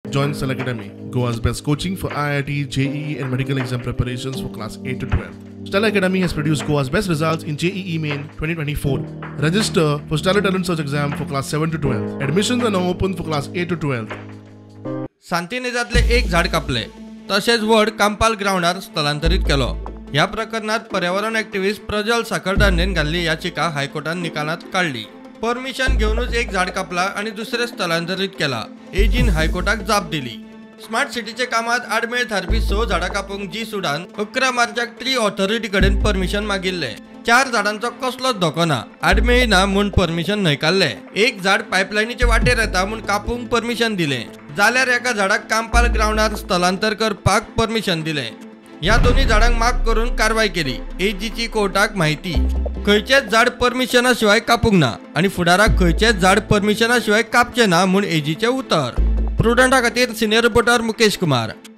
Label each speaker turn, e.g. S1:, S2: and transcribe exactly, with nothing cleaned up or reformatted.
S1: Join Stella Academy, Goa's best coaching for I I T, J E E and medical exam preparations for class eight to twelve. Stella Academy has produced Goa's best results in J E E Main twenty twenty-four. Register for Stella Talent Search exam for class seven to twelve. Admissions are now open for class eight to twelve.
S2: सांतिनेजातले एक झाड कापले तसेच वड कांपाल ग्राउंडार स्थलांतरित केलो। या प्रकरणात पर्यावरण ॲक्टिव्हिस्ट प्रज्वल साखरदांडेन घाल्ली याचिका हायकोर्टान निकालात काढली। परमिशन घेऊनच एक झाड कापला आणि दुसरे स्थलांतरित केला। एजीन हायकोर्टाक जाप दिली। स्मार्ट सिटीचे कामात आडमेळ थारपी स झाडां कापूंक जी सुडान अकरा मार्चाक ट्री ऑथॉरिटी कडेन परमिशन मागिल्ले। चार झाडांचो कसलोच धोको ना, आडमेळी ना म्हूण परमिशन न्हयकारले। एक झाड पायपलायनीचे वाटेर येता म्हूण कापूंक परमिशन दिले, जाल्यार एका झाडाक कांपाल ग्राउंडार स्थलांतर करपाक परमिशन दिले। ह्या दोन्ही झाडांक माग करून कारवाय केली। एजीची कोर्टाक माहिती, खंयचेच झाड परमिशना शिवाय कापूंक ना आणि फुडाराक खंयचेच झाड परमिशना शिवाय कापचे ना म्हूण एजीचे उतर। प्रुडंटा खातीर सिनियर रिपोर्टर मुकेश कुमार।